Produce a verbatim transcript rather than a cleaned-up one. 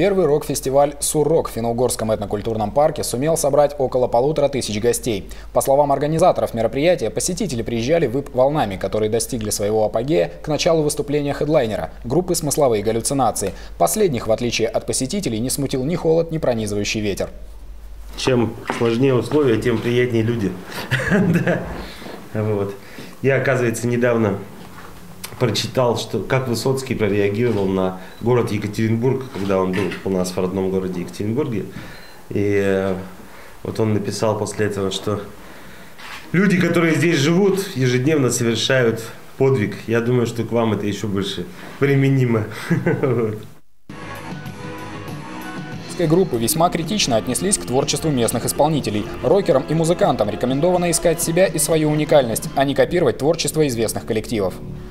Первый рок-фестиваль «Суррок» в Финно-Угорском этнокультурном парке сумел собрать около полутора тысяч гостей. По словам организаторов мероприятия, посетители приезжали вип-волнами, которые достигли своего апогея к началу выступления хедлайнера – группы «Смысловые галлюцинации». Последних, в отличие от посетителей, не смутил ни холод, ни пронизывающий ветер. Чем сложнее условия, тем приятнее люди. Я, оказывается, недавно прочитал, что как Высоцкий прореагировал на город Екатеринбург, когда он был у нас в родном городе Екатеринбурге. И вот он написал после этого, что люди, которые здесь живут, ежедневно совершают подвиг. Я думаю, что к вам это еще больше применимо. Группы весьма критично отнеслись к творчеству местных исполнителей. Рокерам и музыкантам рекомендовано искать себя и свою уникальность, а не копировать творчество известных коллективов.